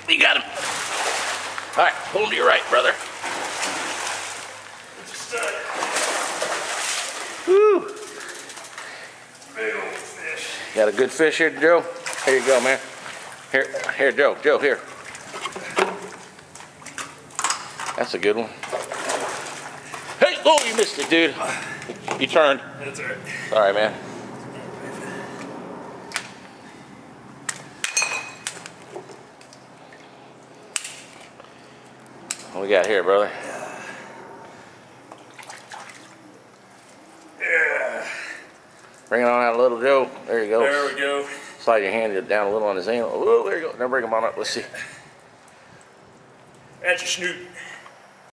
You got him. All right, pull him to your right, brother. It's a stud. Woo. Big old fish. Got a good fish here, Joe? Here you go, man. Here, Joe, here. That's a good one. Hey, oh, you missed it, dude. You turned. That's all right. All right, man. What we got here, brother? Yeah. Bring it on out a little, Joe. There you go. There we go. Slide your hand down a little on his ankle. Oh, there you go. Now bring him on up. Let's see. That's your Snook.